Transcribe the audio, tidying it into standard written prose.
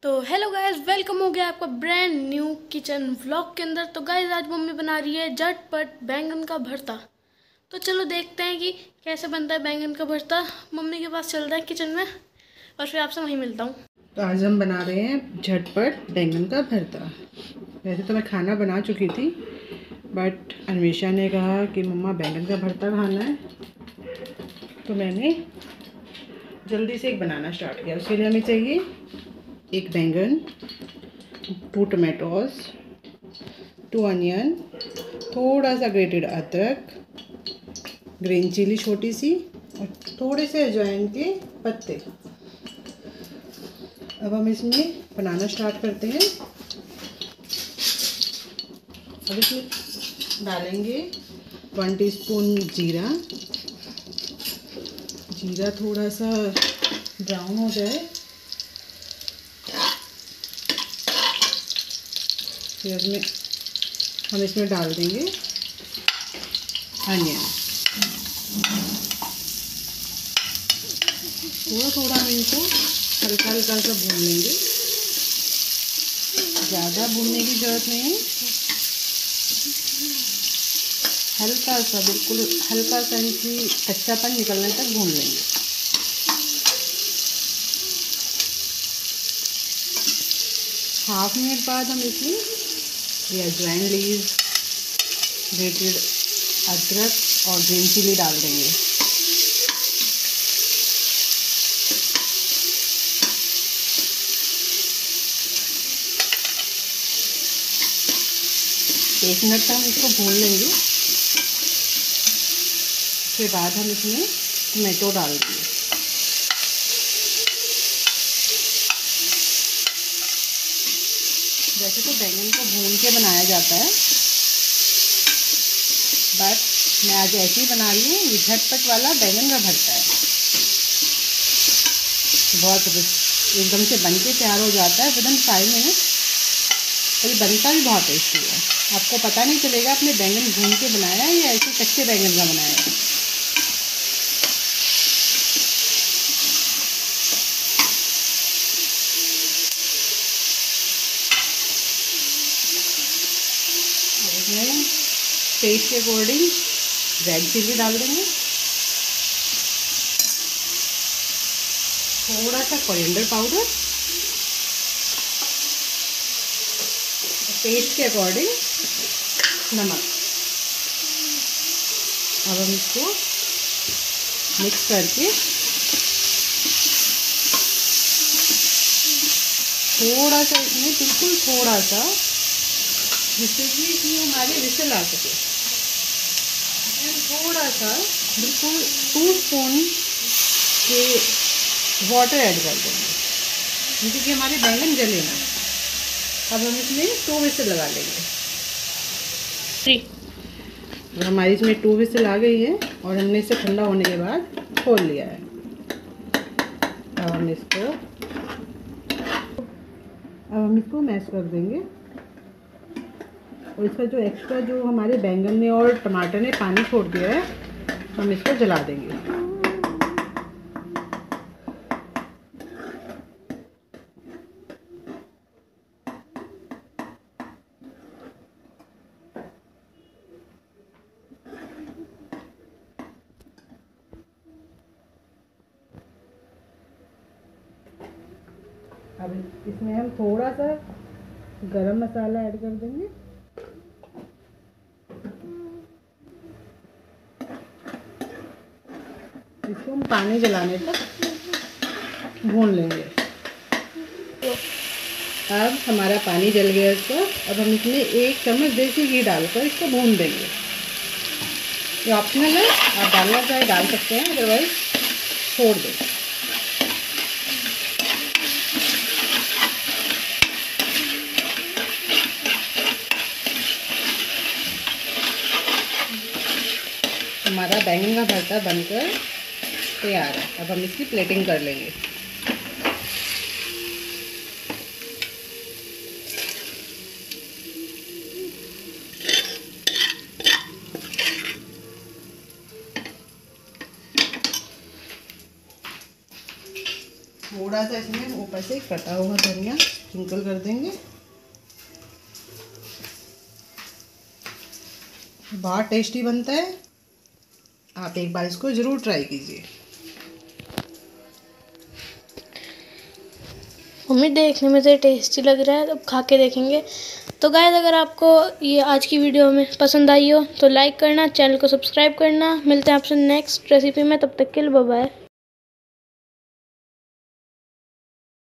तो hello guys, welcome हो गया आपका ब्रांड न्यू किचन व्लॉग के अंदर। तो गाइस आज मम्मी बना रही है झटपट बैंगन का भरता। तो चलो देखते हैं कि कैसे बनता है बैंगन का भरता। मम्मी के पास चलते हैं किचन में और फिर आपसे वहीं मिलता हूँ। तो आज हम बना रहे हैं झटपट बैंगन का भरता। वैसे तो मैं खाना बना चुकी थी, बट अन्वेषा ने कहा कि मम्मा बैंगन का भरता खाना है, तो मैंने जल्दी से एक बनाना स्टार्ट किया। उसके लिए हमें चाहिए एक बैंगन, 2 टमाटोज, 2 अनियन, थोड़ा सा ग्रेटेड अदरक, ग्रीन चिली छोटी सी और थोड़े से अजवाइन के पत्ते। अब हम इसमें बनाना स्टार्ट करते हैं। अब इसमें डालेंगे 1 टीस्पून जीरा। जीरा थोड़ा सा ब्राउन हो जाए, फिर हम इसमें डाल देंगे अनियन। थोड़ा थोड़ा हम इनको हल्का हल्का सा भून लेंगे, ज़्यादा भूनने की ज़रूरत नहीं है, हल्का सा, बिल्कुल हल्का सा इनकी कच्चापन निकलने तक भून लेंगे। हाफ मिनट बाद हम इसमें ये अजवाइन लीव, ग्रेटेड अदरक और ग्रीन चिली डाल देंगे। एक मिनट तक हम इसको भून लेंगे। उसके बाद हम इसमें टमाटो डाल देंगे। वैसे तो बैंगन को भून के बनाया जाता है, बट मैं आज ऐसे ही बना रही हूँ। ये झटपट वाला बैंगन का भरता है, बहुत एकदम से बन के तैयार हो जाता है विदिन 5 मिनट, और ये बनता भी बहुत टेस्टी है। आपको पता नहीं चलेगा आपने बैंगन भून के बनाया है या ऐसे कच्चे बैंगन का बनाया है। इसमें टेस्ट के अकॉर्डिंग रेड चिली डाल देंगे, थोड़ा सा कोरिएंडर पाउडर, टेस्ट के अकॉर्डिंग नमक। अब हम इसको मिक्स करके थोड़ा सा इसमें, बिल्कुल थोड़ा सा, जिससे कि इसमें हमारे विसल आ सके, थोड़ा सा बिल्कुल 2 स्पून के वाटर ऐड कर देंगे, जिससे कि हमारे बैंगन जले ना। अब हम इसमें 2 विसल लगा लेंगे। अब हमारी इसमें 2 विसल आ गई है और हमने इसे ठंडा होने के बाद खोल लिया है। अब हम इसको मैश कर देंगे, और इसका जो एक्स्ट्रा जो हमारे बैंगन ने और टमाटर ने पानी छोड़ दिया है, हम इसको जला देंगे। अब इसमें हम थोड़ा सा गरम मसाला ऐड कर देंगे। इसको हम पानी जलाने तक भून लेंगे। अब हमारा पानी जल गया इसका। अब हम इसमें 1 चम्मच देसी घी डालकर इसको भून देंगे। ये ऑप्शनल है, आप डालना चाहे डाल सकते हैं, अदरवाइज छोड़ दें। हमारा बैंगन का भरता बनकर तैयार है। अब हम इसकी प्लेटिंग कर लेंगे। थोड़ा थोड़ा सा इसमें ऊपर से कटा हुआ धनिया स्प्रिंकल कर देंगे। बहुत टेस्टी बनता है, आप एक बार इसको ज़रूर ट्राई कीजिए। मम्मी देखने में तो टेस्टी लग रहा है, अब खा के देखेंगे। तो गाइस अगर आपको ये आज की वीडियो में पसंद आई हो तो लाइक करना, चैनल को सब्सक्राइब करना। मिलते हैं आपसे नेक्स्ट रेसिपी में, तब तक के लिए बाय बाय।